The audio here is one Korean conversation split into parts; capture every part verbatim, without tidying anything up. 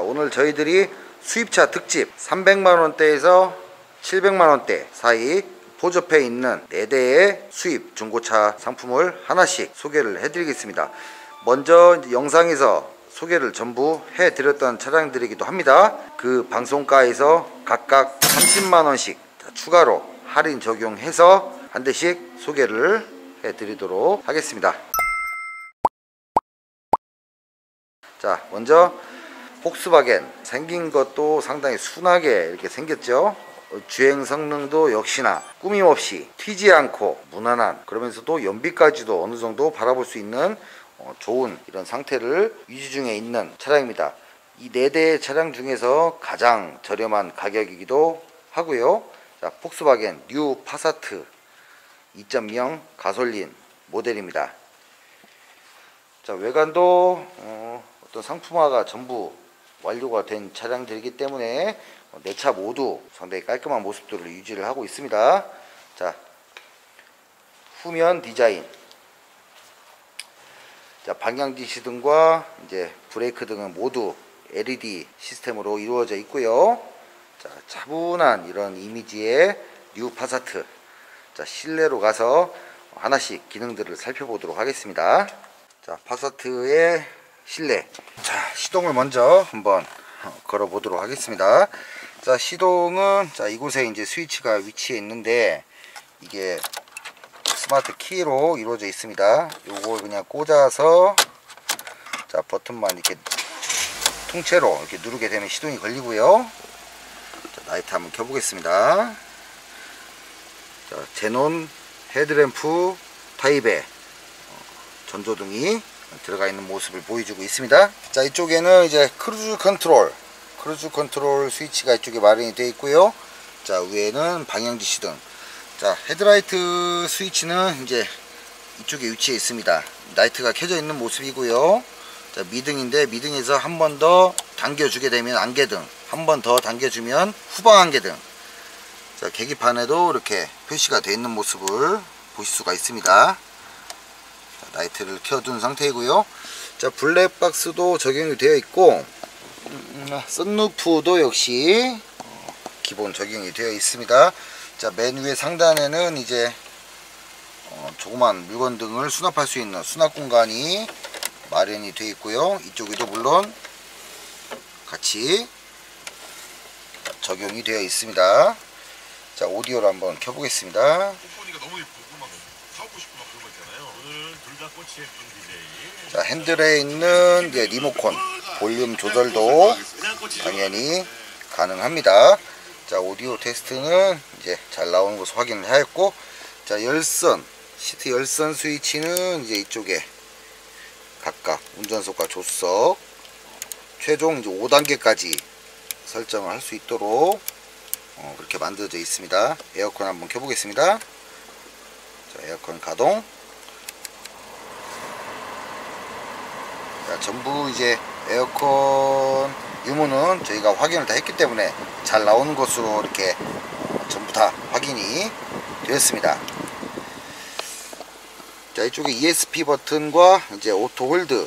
오늘 저희들이 수입차 특집 삼백만 원대에서 칠백만 원대 사이 보조패 있는 네 대의 수입 중고차 상품을 하나씩 소개를 해드리겠습니다. 먼저 영상에서 소개를 전부 해드렸던 차량들이기도 합니다. 그 방송가에서 각각 삼십만 원씩 추가로 할인 적용해서 한 대씩 소개를 해드리도록 하겠습니다. 자, 먼저 폭스바겐 생긴 것도 상당히 순하게 이렇게 생겼죠. 주행 성능도 역시나 꾸밈없이 튀지 않고 무난한, 그러면서도 연비까지도 어느 정도 바라볼 수 있는 좋은 이런 상태를 유지 중에 있는 차량입니다. 이 네 대의 차량 중에서 가장 저렴한 가격이기도 하고요. 자, 폭스바겐 뉴 파사트 이 점 영 가솔린 모델입니다. 자, 외관도 어, 어떤 상품화가 전부 완료가 된 차량들이기 때문에 네 차 모두 상당히 깔끔한 모습들을 유지를 하고 있습니다. 자, 후면 디자인. 자, 방향지 시등과 이제 브레이크 등은 모두 엘이디 시스템으로 이루어져 있고요. 자, 차분한 이런 이미지의 뉴 파사트. 자, 실내로 가서 하나씩 기능들을 살펴보도록 하겠습니다. 자, 파사트의 실내. 자, 시동을 먼저 한번 걸어 보도록 하겠습니다. 자, 시동은 자, 이곳에 이제 스위치가 위치해 있는데 이게 스마트 키로 이루어져 있습니다. 요걸 그냥 꽂아서 자, 버튼만 이렇게 통째로 이렇게 누르게 되면 시동이 걸리고요. 자, 라이트 한번 켜 보겠습니다. 자, 제논 헤드램프 타입의 전조등이 들어가 있는 모습을 보여주고 있습니다. 자, 이쪽에는 이제 크루즈 컨트롤 크루즈 컨트롤 스위치가 이쪽에 마련이 되어 있고요. 자, 위에는 방향지 시등. 자, 헤드라이트 스위치는 이제 이쪽에 위치해 있습니다. 라이트가 켜져 있는 모습이고요. 자, 미등인데 미등에서 한 번 더 당겨주게 되면 안개등, 한 번 더 당겨주면 후방 안개등. 자, 계기판에도 이렇게 표시가 되어 있는 모습을 보실 수가 있습니다. 자, 라이트를 켜둔 상태이고요. 자, 블랙박스도 적용이 되어 있고 음, 썬루프도 역시 기본 적용이 되어 있습니다. 자, 맨 위에 상단에는 이제 어, 조그만 물건 등을 수납할 수 있는 수납 공간이 마련이 되어 있고요. 이쪽에도 물론 같이 적용이 되어 있습니다. 자, 오디오를 한번 켜보겠습니다. 너무 예쁘고 막 사고 싶고 막 그런 거 있잖아요. 오늘 둘 다 꽃이 예쁜 디제이. 자, 핸들에 있는 이제 리모컨 볼륨 조절도 당연히 가능합니다. 자, 오디오 테스트는 이제 잘 나오는 것을 확인을 하였고, 자, 열선 시트 열선 스위치는 이제 이쪽에 각각 운전석과 조수석 최종 이제 오 단계까지 설정을 할 수 있도록 어, 그렇게 만들어져 있습니다. 에어컨 한번 켜보겠습니다. 자, 에어컨 가동. 자, 전부 이제 에어컨 유무는 저희가 확인을 다 했기 때문에 잘 나오는 것으로 이렇게 어, 전부 다 확인이 되었습니다. 자, 이쪽에 이에스피 버튼과 이제 오토 홀드,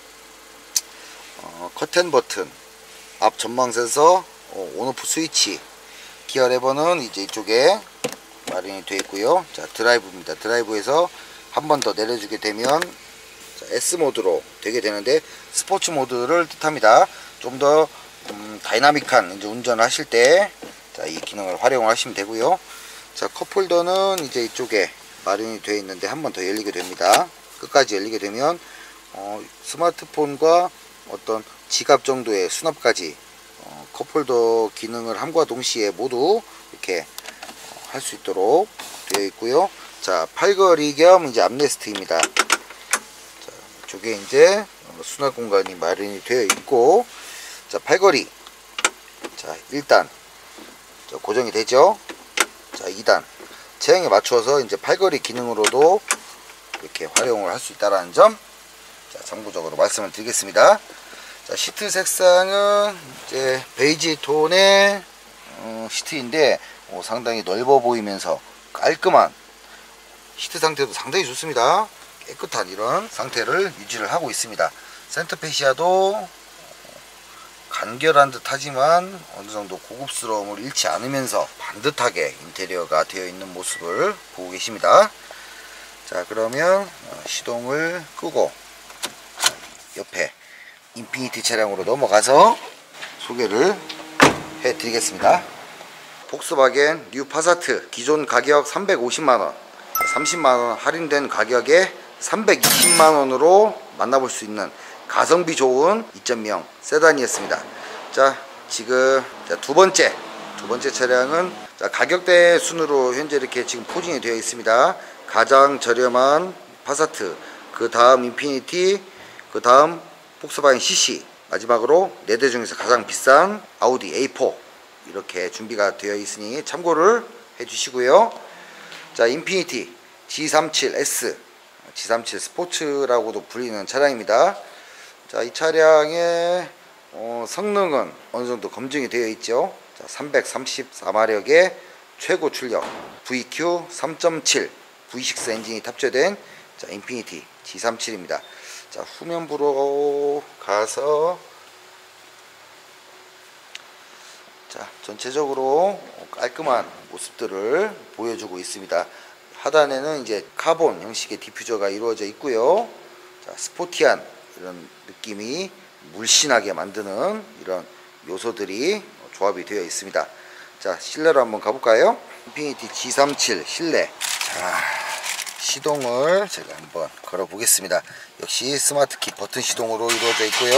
어, 커튼 버튼, 앞 전방 센서, 어, 온오프 스위치, 기어 레버는 이제 이쪽에 마련이 되어 있고요. 자, 드라이브입니다. 드라이브에서 한 번 더 내려주게 되면 자, S 모드로 되게 되는데 스포츠 모드를 뜻합니다. 좀 더 음, 다이나믹한 이제 운전을 하실 때 자, 이 기능을 활용을 하시면 되고요. 자, 컵홀더는 이제 이쪽에 마련이 되어 있는데 한 번 더 열리게 됩니다. 끝까지 열리게 되면 어, 스마트폰과 어떤 지갑 정도의 수납까지 어, 컵홀더 기능을 함과 동시에 모두 이렇게 어, 할 수 있도록 되어 있고요. 자, 팔걸이 겸 이제 암레스트입니다. 자, 이쪽에 이제 수납 공간이 마련이 되어 있고, 자, 팔걸이, 자, 일 단 자, 고정이 되죠. 자, 이 단 체형에 맞춰서 이제 팔걸이 기능으로도 이렇게 활용을 할 수 있다는 점, 자, 참고적으로 말씀을 드리겠습니다. 자, 시트 색상은 이제 베이지 톤의 어, 시트인데 어, 상당히 넓어 보이면서 깔끔한 시트 상태도 상당히 좋습니다. 깨끗한 이런 상태를 유지를 하고 있습니다. 센터 페시아도 간결한 듯 하지만 어느 정도 고급스러움을 잃지 않으면서 반듯하게 인테리어가 되어 있는 모습을 보고 계십니다. 자, 그러면 시동을 끄고 옆에 인피니티 차량으로 넘어가서 소개를 해 드리겠습니다. 폭스바겐 뉴 파사트, 기존 가격 삼백오십만 원, 삼십만 원 할인된 가격에 삼백이십만 원으로 만나볼 수 있는 가성비 좋은 이 점 영 세단이었습니다. 자, 지금 자, 두 번째 두 번째 차량은 자, 가격대 순으로 현재 이렇게 지금 포진이 되어 있습니다. 가장 저렴한 파사트, 그 다음 인피니티, 그 다음 폭스바겐 씨씨, 마지막으로 네 대 중에서 가장 비싼 아우디 에이 사 이렇게 준비가 되어 있으니 참고를 해 주시고요. 자, 인피니티 지 삼십칠 에스, 지 삼십칠 스포츠라고도 불리는 차량입니다. 자, 이 차량의 어, 성능은 어느 정도 검증이 되어 있죠. 자, 삼백삼십사 마력의 최고 출력 브이큐 삼 점 칠 브이 식스 엔진이 탑재된 자, 인피니티 지 삼십칠입니다. 자, 후면부로 가서 자, 전체적으로 깔끔한 모습들을 보여주고 있습니다. 하단에는 이제 카본 형식의 디퓨저가 이루어져 있고요. 자, 스포티한 이런 느낌이 물씬하게 만드는 이런 요소들이 조합이 되어 있습니다. 자, 실내로 한번 가볼까요? 인피니티 지 삼십칠 실내. 자, 시동을 제가 한번 걸어 보겠습니다. 역시 스마트키 버튼 시동으로 이루어져 있고요.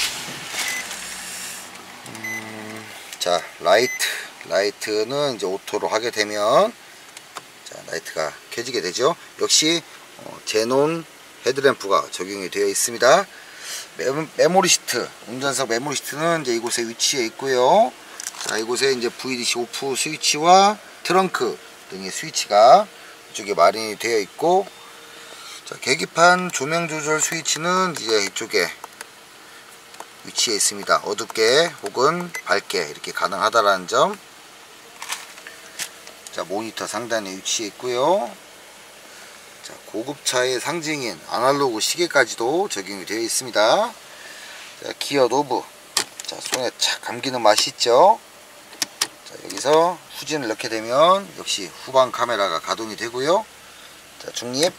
음, 자, 라이트 라이트는 이제 오토로 하게 되면 자, 라이트가 켜지게 되죠. 역시 어, 제논 헤드램프가 적용이 되어 있습니다. 메, 메모리 시트, 운전석 메모리 시트는 이제 이곳에 위치해 있고요. 자, 이곳에 이제 브이디씨 오프 스위치와 트렁크 등의 스위치가 이쪽에 마련이 되어 있고, 자, 계기판 조명 조절 스위치는 이제 이쪽에 위치해 있습니다. 어둡게 혹은 밝게 이렇게 가능하다라는 점. 자, 모니터 상단에 위치해 있고요. 자, 고급차의 상징인 아날로그 시계까지도 적용이 되어 있습니다. 자, 기어 노브. 자, 손에 착 감기는 맛이 있죠. 자, 여기서 후진을 넣게 되면 역시 후방 카메라가 가동이 되고요. 자, 중립,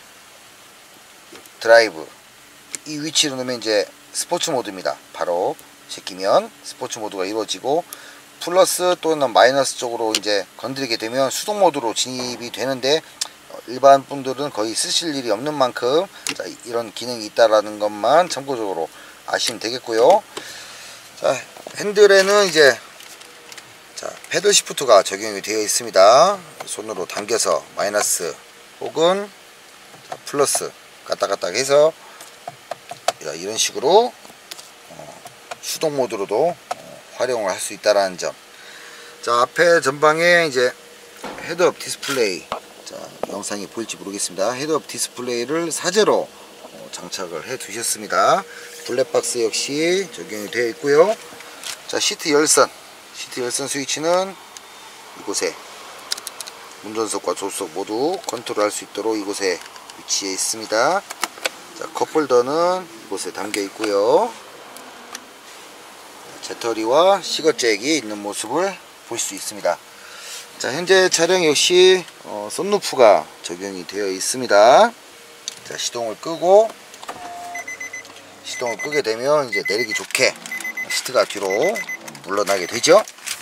드라이브. 이 위치로 넣으면 이제 스포츠 모드입니다. 바로 제끼면 스포츠 모드가 이루어지고, 플러스 또는 마이너스 쪽으로 이제 건드리게 되면 수동 모드로 진입이 되는데, 일반 분들은 거의 쓰실 일이 없는 만큼 자, 이런 기능이 있다라는 것만 참고적으로 아시면 되겠고요. 자, 핸들에는 이제 자, 패들 시프트가 적용이 되어 있습니다. 손으로 당겨서 마이너스 혹은 자, 플러스 갔다 갔다 해서 자, 이런 식으로 어, 수동 모드로도 어, 활용을 할 수 있다라는 점. 자, 앞에 전방에 이제 헤드업 디스플레이, 자, 영상이 보일지 모르겠습니다. 헤드업 디스플레이를 사제로 어, 장착을 해 두셨습니다. 블랙박스 역시 적용이 되어 있고요. 자, 시트 열선 시트 열선 스위치는 이곳에 운전석과 조수석 모두 컨트롤 할 수 있도록 이곳에 위치해 있습니다. 자, 컵홀더는 이곳에 담겨 있고요. 배터리와 시거잭이 있는 모습을 볼 수 있습니다. 자, 현재 차량 역시 어, 썬루프가 적용이 되어 있습니다. 자, 시동을 끄고 시동을 끄게 되면 이제 내리기 좋게 시트가 뒤로 물러나게 되죠.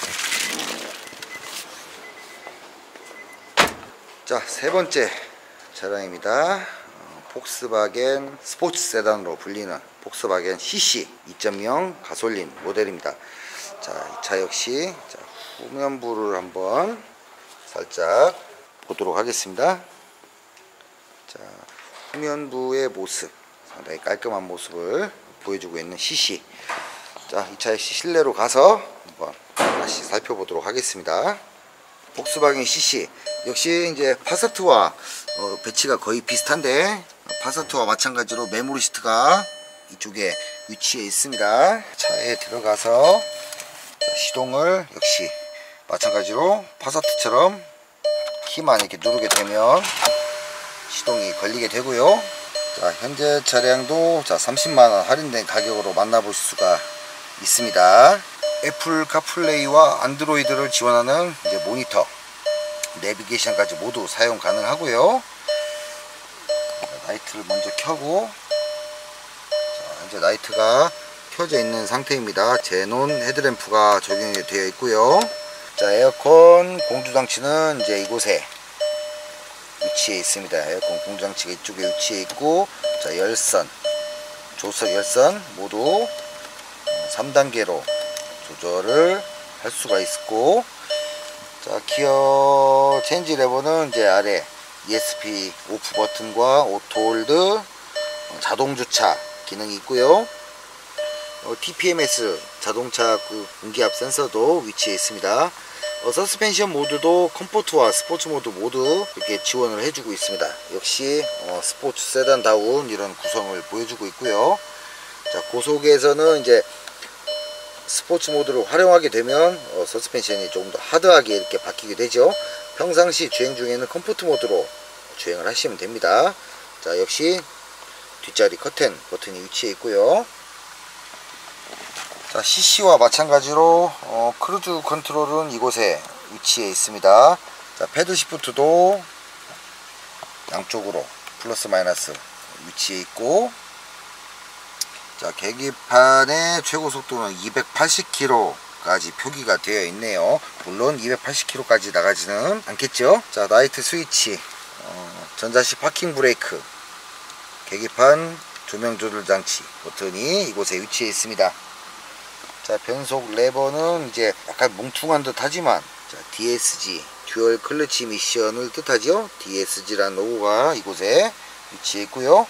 자, 세 번째 차량입니다. 어, 폭스바겐 스포츠 세단으로 불리는 폭스바겐 씨씨 이 점 영 가솔린 모델입니다. 자, 이 차 역시 자, 후면부를 한번 살짝 보도록 하겠습니다. 자, 후면부의 모습 상당히 깔끔한 모습을 보여주고 있는 씨씨. 자, 이 차 역시 실내로 가서 한번 다시 살펴보도록 하겠습니다. 폭스바겐 씨씨 역시 이제 파사트와 어, 배치가 거의 비슷한데, 파사트와 마찬가지로 메모리 시트가 이쪽에 위치해 있습니다. 차에 들어가서 자, 시동을 역시 마찬가지로 파사트처럼 키만 이렇게 누르게 되면 시동이 걸리게 되고요. 자, 현재 차량도 자, 삼십만 원 할인된 가격으로 만나볼 수가 있습니다. 애플 카플레이와 안드로이드를 지원하는 이제 모니터, 내비게이션까지 모두 사용 가능하고요. 라이트를 먼저 켜고, 자, 이제 라이트가 켜져 있는 상태입니다. 제논 헤드램프가 적용이 되어 있고요. 자, 에어컨 공조장치는 이제 이곳에 위치해 있습니다. 에어컨 공조장치가 이쪽에 위치해 있고, 자, 열선, 조석 열선 모두 삼 단계로 조절을 할 수가 있고, 자, 기어 체인지 레버는 이제 아래 이에스피 오프 버튼과 오토 홀드, 자동 주차 기능이 있고요. 어, 티피엠에스 자동차 그 공기압 센서도 위치해 있습니다. 어, 서스펜션 모드도 컴포트와 스포츠 모드 모두 이렇게 지원을 해주고 있습니다. 역시 어, 스포츠 세단다운 이런 구성을 보여주고 있고요. 자, 고속에서는 이제 스포츠 모드를 활용하게 되면 어, 서스펜션이 조금 더 하드하게 이렇게 바뀌게 되죠. 평상시 주행 중에는 컴포트 모드로 주행을 하시면 됩니다. 자, 역시 뒷자리 커튼 버튼이 위치해 있고요. 자, 씨씨와 마찬가지로 어, 크루즈 컨트롤은 이곳에 위치해 있습니다. 자, 패드 시프트도 양쪽으로 플러스 마이너스 위치해 있고, 자, 계기판의 최고 속도는 이백팔십 킬로미터까지 표기가 되어 있네요. 물론 이백팔십 킬로미터까지 나가지는 않겠죠. 자, 라이트 스위치, 어, 전자식 파킹 브레이크, 계기판 조명 조절 장치 버튼이 이곳에 위치해 있습니다. 자, 변속 레버는 이제 약간 뭉퉁한 듯 하지만, 자, 디에스지 듀얼 클러치 미션을 뜻하죠. 디에스지라는 로고가 이곳에 위치해 있고요.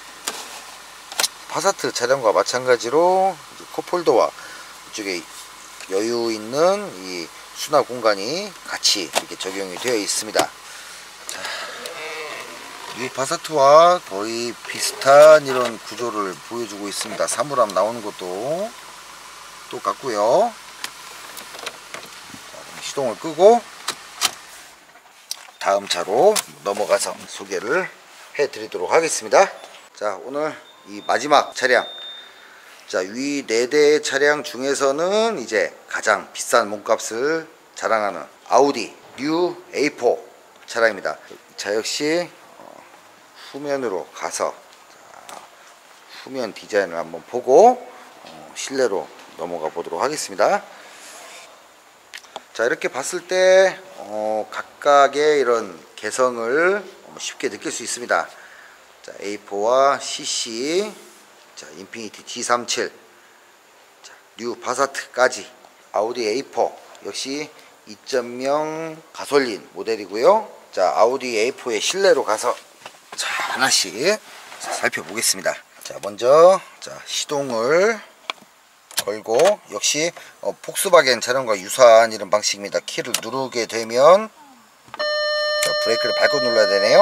파사트 차량과 마찬가지로 컵홀더와 이쪽에 여유 있는 이 수납 공간이 같이 이렇게 적용이 되어 있습니다. 자, 이 파사트와 거의 비슷한 이런 구조를 보여주고 있습니다. 사물함 나오는 것도 똑같고요. 자, 시동을 끄고 다음 차로 넘어가서 소개를 해 드리도록 하겠습니다. 자, 오늘 이 마지막 차량, 자, 위 네 대의 차량 중에서는 이제 가장 비싼 몸값을 자랑하는 아우디 뉴 에이 포 차량입니다. 자, 역시 어, 후면으로 가서, 자, 후면 디자인을 한번 보고 어, 실내로 넘어가 보도록 하겠습니다. 자, 이렇게 봤을 때 어, 각각의 이런 개성을 쉽게 느낄 수 있습니다. 자, 에이 포와 씨씨, 자, 인피니티 지 삼십칠, 자, 뉴 파사트까지 아우디 에이 포 역시 이 점 영 가솔린 모델이고요. 자, 아우디 에이 포의 실내로 가서 자, 하나씩 살펴보겠습니다. 자, 먼저 자, 시동을 걸고, 역시 어, 폭스바겐 차량과 유사한 이런 방식입니다. 키를 누르게 되면, 자, 브레이크를 밟고 눌러야 되네요.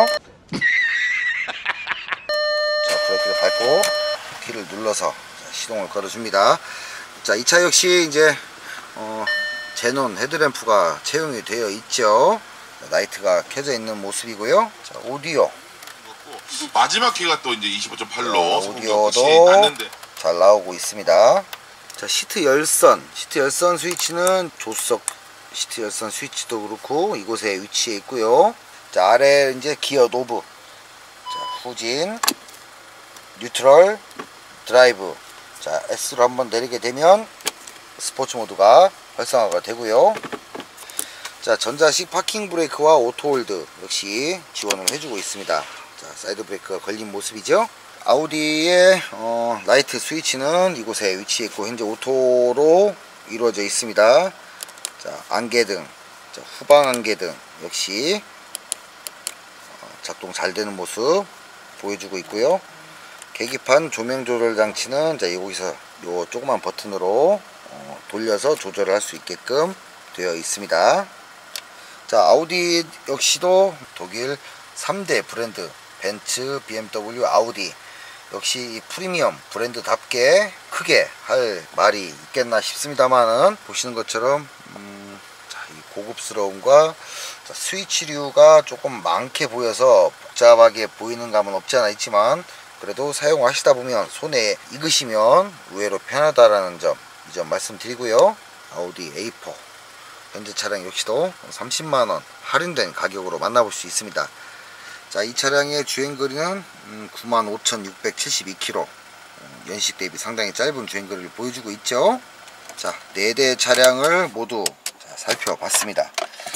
자, 브레이크를 밟고 키를 눌러서 자, 시동을 걸어줍니다. 자, 이 차 역시 이제 어, 제논 헤드램프가 채용이 되어 있죠. 자, 라이트가 켜져 있는 모습이고요. 자, 오디오, 마지막 키가 또 이제 이십오 점 팔로 어, 오디오도 잘 나오고 있습니다. 자, 시트 열선, 시트 열선 스위치는 조수석 시트 열선 스위치도 그렇고 이곳에 위치해 있고요. 자, 아래 이제 기어 노브, 자, 후진, 뉴트럴, 드라이브. 자, S로 한번 내리게 되면 스포츠 모드가 활성화가 되고요. 자, 전자식 파킹 브레이크와 오토 홀드 역시 지원을 해주고 있습니다. 자, 사이드 브레이크가 걸린 모습이죠. 아우디의 어, 라이트 스위치는 이곳에 위치해 있고 현재 오토로 이루어져 있습니다. 자, 안개등, 자, 후방 안개등 역시 어, 작동 잘 되는 모습 보여주고 있고요. 계기판 조명 조절 장치는 자, 여기서 요 조그만 버튼으로 어, 돌려서 조절을 할 수 있게끔 되어 있습니다. 자, 아우디 역시도 독일 삼 대 브랜드 벤츠, 비엠더블유, 아우디 역시 이 프리미엄 브랜드답게 크게 할 말이 있겠나 싶습니다만은, 보시는 것처럼 음, 자, 이 고급스러움과 자, 스위치류가 조금 많게 보여서 복잡하게 보이는 감은 없지 않아 있지만, 그래도 사용하시다 보면 손에 익으시면 의외로 편하다라는 점, 이 점 말씀드리고요. 아우디 에이 사 현재 차량 역시도 삼십만 원 할인된 가격으로 만나볼 수 있습니다. 자, 이 차량의 주행거리는 음, 구만 오천육백칠십이 킬로미터, 음, 연식 대비 상당히 짧은 주행거리를 보여주고 있죠. 자, 네 대 차량을 모두 자, 살펴봤습니다.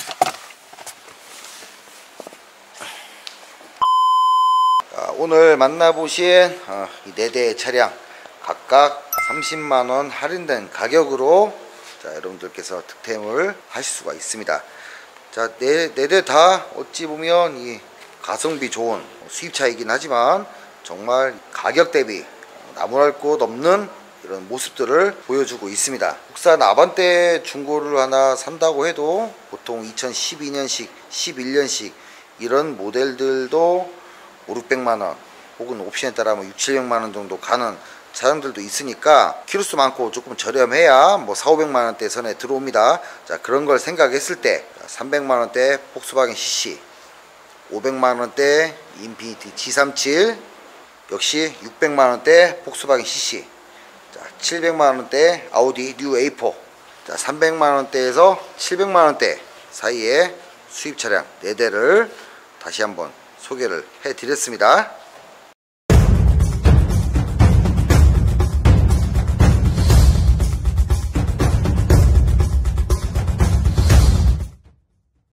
자, 오늘 만나보신 어, 이 네 대의 차량 각각 삼십만 원 할인된 가격으로 자, 여러분들께서 득템을 하실 수가 있습니다. 자, 네, 네 대 다 어찌 보면 이 가성비 좋은 수입차이긴 하지만 정말 가격 대비 나무랄 곳 없는 이런 모습들을 보여주고 있습니다. 국산 아반떼 중고를 하나 산다고 해도 보통 이천십이 년식, 십일 년식 이런 모델들도 오륙백만 원 혹은 옵션에 따라면 육칠백만 원 정도 가는 차량들도 있으니까 키로수 많고 조금 저렴해야 뭐 사오백만 원대 선에 들어옵니다. 자, 그런 걸 생각했을 때 삼백만 원대 폭스바겐 씨씨, 오백만 원대 인피니티 지 삼십칠, 역시 육백만 원대 폭스바겐 씨씨, 자, 칠백만 원대 아우디 뉴 에이 사, 자, 삼백만 원대에서 칠백만 원대 사이에 수입 차량 네 대를 다시 한번 소개를 해 드렸습니다.